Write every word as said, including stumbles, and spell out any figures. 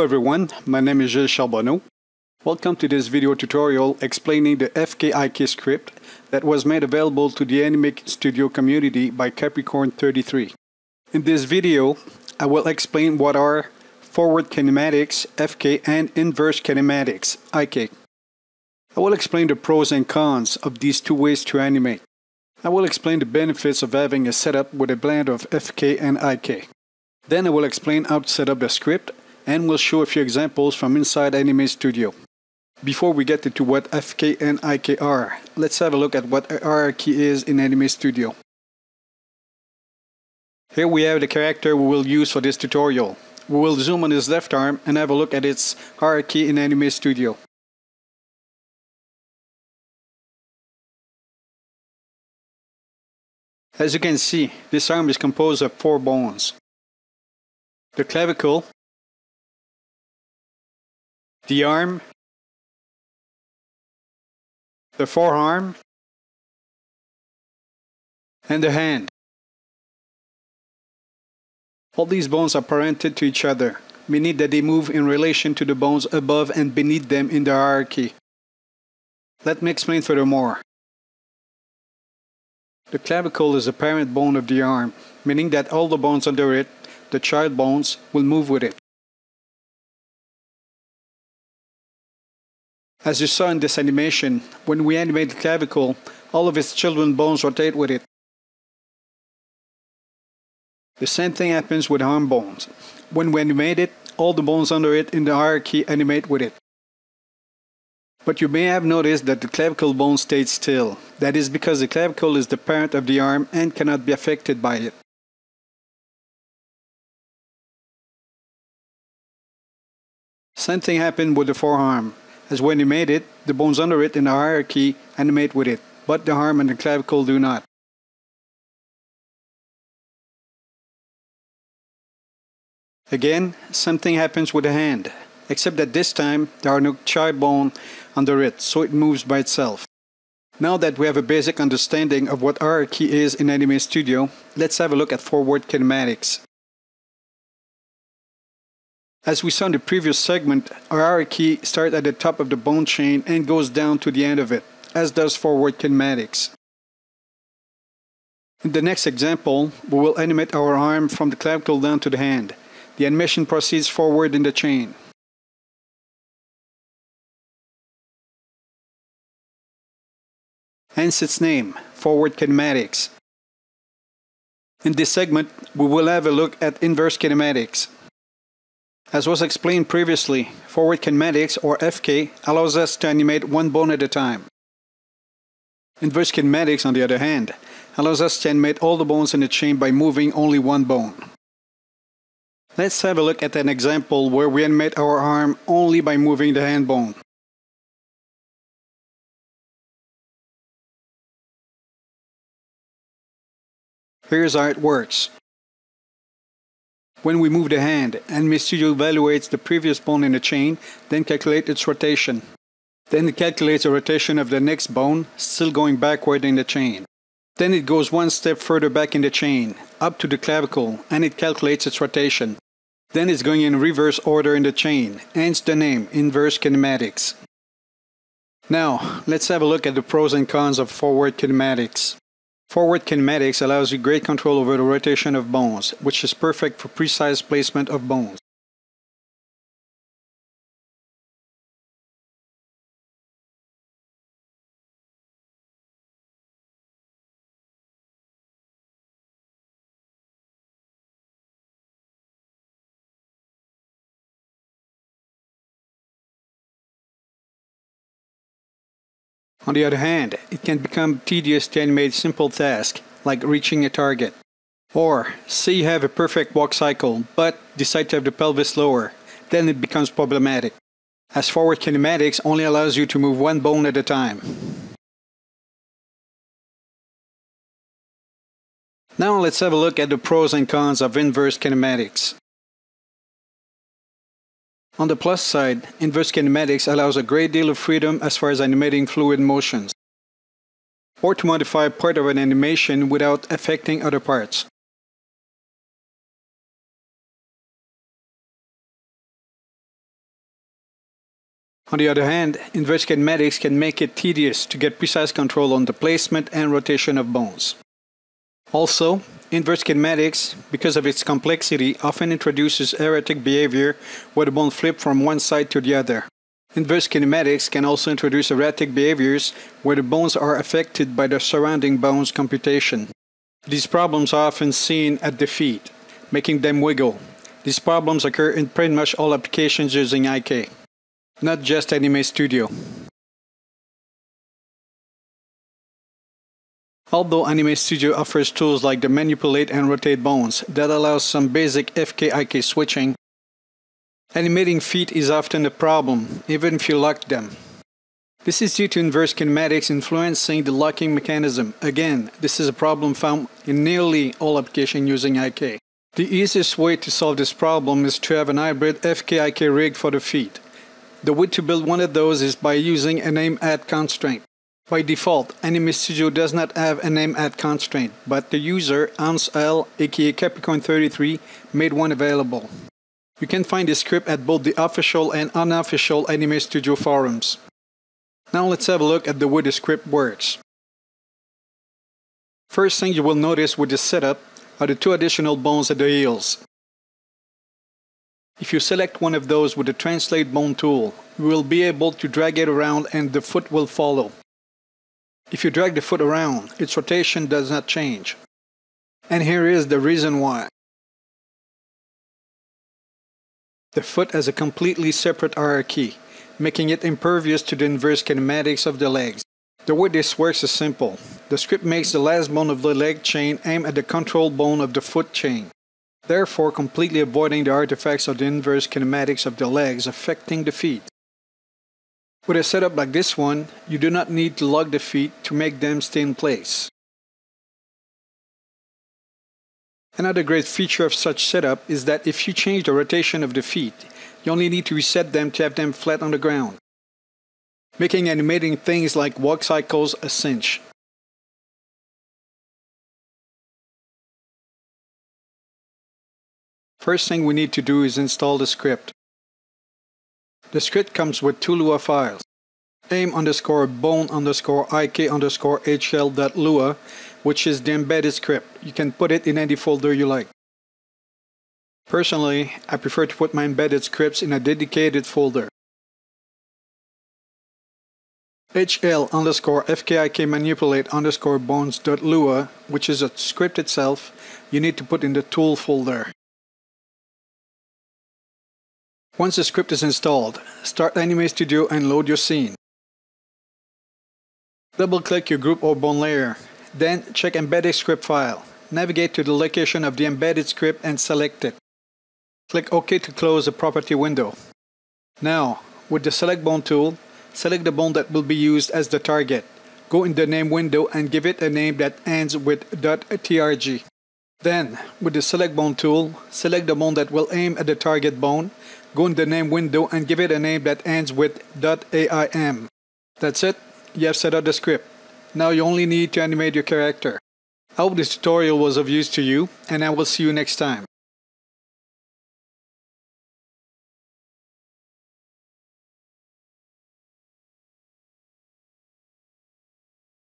everyone, my name is Gilles Charbonneau. Welcome to this video tutorial explaining the F K I K script that was made available to the Anime Studio community by Capricorn thirty-three. In this video, I will explain what are Forward Kinematics, F K, and Inverse Kinematics, I K. I will explain the pros and cons of these two ways to animate. I will explain the benefits of having a setup with a blend of F K and I K. Then I will explain how to set up the script and will show a few examples from inside Anime Studio. Before we get into what F K and I K are, let's have a look at what a hierarchy is in Anime Studio. Here we have the character we will use for this tutorial. We will zoom on his left arm and have a look at its hierarchy in Anime Studio. As you can see, this arm is composed of four bones: the clavicle, the arm, the forearm, and the hand. All these bones are parented to each other, meaning that they move in relation to the bones above and beneath them in the hierarchy. Let me explain furthermore. The clavicle is the parent bone of the arm, meaning that all the bones under it, the child bones, will move with it. As you saw in this animation, when we animate the clavicle, all of its children bones rotate with it. The same thing happens with arm bones. When we animate it, all the bones under it in the hierarchy animate with it. But you may have noticed that the clavicle bone stayed still. That is because the clavicle is the parent of the arm and cannot be affected by it. Same thing happened with the forearm. As we animate it, the bones under it in the hierarchy animate with it, but the arm and the clavicle do not. Again, something happens with the hand, except that this time there are no child bone under it, so it moves by itself. Now that we have a basic understanding of what hierarchy is in Anime Studio, let's have a look at Forward Kinematics. As we saw in the previous segment, our hierarchy starts at the top of the bone chain and goes down to the end of it, as does Forward Kinematics. In the next example, we will animate our arm from the clavicle down to the hand. The animation proceeds forward in the chain. Hence its name, Forward Kinematics. In this segment, we will have a look at Inverse Kinematics. As was explained previously, Forward Kinematics, or F K, allows us to animate one bone at a time. Inverse Kinematics, on the other hand, allows us to animate all the bones in the chain by moving only one bone. Let's have a look at an example where we animate our arm only by moving the hand bone. Here's how it works. When we move the hand, Anime Studio evaluates the previous bone in the chain, then calculates its rotation. Then it calculates the rotation of the next bone, still going backward in the chain. Then it goes one step further back in the chain, up to the clavicle, and it calculates its rotation. Then it's going in reverse order in the chain, hence the name, Inverse Kinematics. Now, let's have a look at the pros and cons of Forward Kinematics. Forward Kinematics allows you great control over the rotation of bones, which is perfect for precise placement of bones. On the other hand, it can become tedious to animate simple tasks, like reaching a target. Or, say you have a perfect walk cycle, but decide to have the pelvis lower, then it becomes problematic, as Forward Kinematics only allows you to move one bone at a time. Now let's have a look at the pros and cons of Inverse Kinematics. On the plus side, Inverse Kinematics allows a great deal of freedom as far as animating fluid motions, or to modify part of an animation without affecting other parts. On the other hand, inverse kinematics can make it tedious to get precise control on the placement and rotation of bones. Also, inverse kinematics, because of its complexity, often introduces erratic behavior where the bone flips from one side to the other. Inverse kinematics can also introduce erratic behaviors where the bones are affected by the surrounding bones computation. These problems are often seen at the feet, making them wiggle. These problems occur in pretty much all applications using I K, not just Anime Studio. Although Anime Studio offers tools like the manipulate and rotate bones that allows some basic F K I K switching, animating feet is often a problem, even if you lock them. This is due to inverse kinematics influencing the locking mechanism. Again, this is a problem found in nearly all applications using I K. The easiest way to solve this problem is to have an hybrid F K I K rig for the feet. The way to build one of those is by using an aim-at constraint. By default, Anime Studio does not have an aim-at constraint, but the user, Hans L, aka Capricorn thirty-three, made one available. You can find this script at both the official and unofficial Anime Studio forums. Now let's have a look at the way the script works. First thing you will notice with this setup are the two additional bones at the heels. If you select one of those with the Translate Bone tool, you will be able to drag it around and the foot will follow. If you drag the foot around, its rotation does not change. And here is the reason why. The foot has a completely separate hierarchy, making it impervious to the inverse kinematics of the legs. The way this works is simple. The script makes the last bone of the leg chain aim at the control bone of the foot chain, therefore completely avoiding the artifacts of the inverse kinematics of the legs affecting the feet. With a setup like this one, you do not need to lock the feet to make them stay in place. Another great feature of such setup is that if you change the rotation of the feet, you only need to reset them to have them flat on the ground, making animating things like walk cycles a cinch. First thing we need to do is install the script. The script comes with two Lua files, aim underscore bone underscore ik underscore hl.lua, which is the embedded script. You can put it in any folder you like. Personally, I prefer to put my embedded scripts in a dedicated folder. hl underscore fkik manipulate underscore bones.lua, which is a script itself, you need to put in the tool folder. Once the script is installed, start Anime Studio and load your scene. Double-click your group or bone layer, then check Embedded Script File. Navigate to the location of the embedded script and select it. Click OK to close the property window. Now, with the Select Bone tool, select the bone that will be used as the target. Go in the name window and give it a name that ends with .trg. Then, with the Select Bone tool, select the bone that will aim at the target bone. Go in the name window and give it a name that ends with .aim. That's it, you have set up the script. Now you only need to animate your character. I hope this tutorial was of use to you, and I will see you next time.